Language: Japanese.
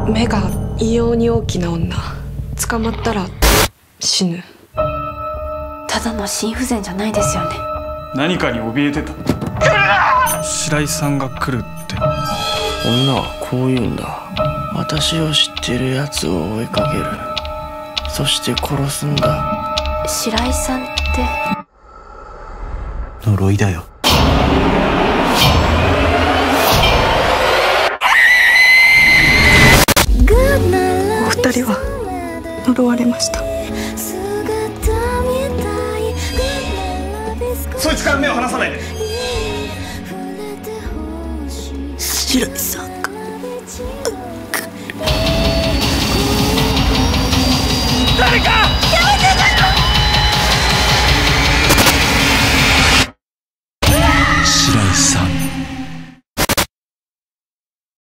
目が異様に大きな女、捕まったら死ぬ。 ただの心不全じゃないですよね。 何かに怯えてた。白井さんが来るって。 女はこう言うんだ。私を知ってるやつを追いかける、そして殺すんだ。 白井さんって呪いだよ。 お二人は呪われました。 そいつから目を離さないで。 白井さんが誰か！